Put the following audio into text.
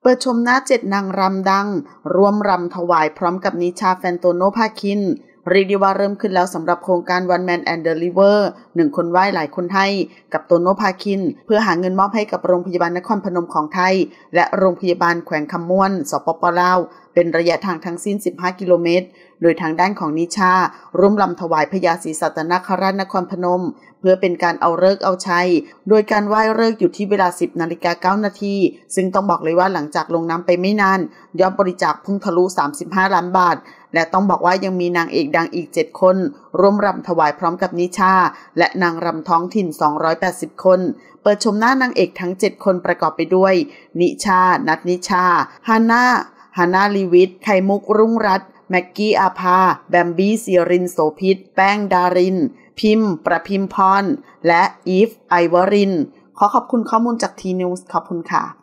เปิดชมหน้า7นางรำดังร่วมรำถวายพร้อมกับนิชาแฟนโตโนภาคินเรียกได้ว่าเริ่มขึ้นแล้วสำหรับโครงการ One Man and Deliver 1 คนไหว้หลายคนให้กับโตโนภาคินเพื่อหาเงินมอบให้กับโรงพยาบาลนครพนมของไทยและโรงพยาบาลแขวงคำม่วนสปป.ลาวเป็นระยะทางทั้งสิ้น15กิโลเมตรโดยทางด้านของนิชาร่วมรำถวายพญาศรีสัตนคราชนครพนมเพื่อเป็นการเอาฤกษ์เอาชัยโดยการไหว้ฤกษ์อยู่ที่เวลา 10:09 น.ซึ่งต้องบอกเลยว่าหลังจากลงน้ำไปไม่นานยอดบริจาคพุ่งทะลุ35 ล้านบาทและต้องบอกว่ายังมีนางเอกดังอีก7คนร่วมรำถวายพร้อมกับนิชาและนางรำท้องถิ่น280คนเปิดชมหน้านางเอกทั้ง7คนประกอบไปด้วยนิชานัทนิชาฮาน่าลีวิทไข่มุกรุ่งรัตน์แม็กกี้อาภาแบมบี้ศิรินโสภิตแป้งดารินพิมพ์ประพิมพรและอีฟไอวรินขอขอบคุณข้อมูลจากทีนิวส์ขอบคุณค่ะ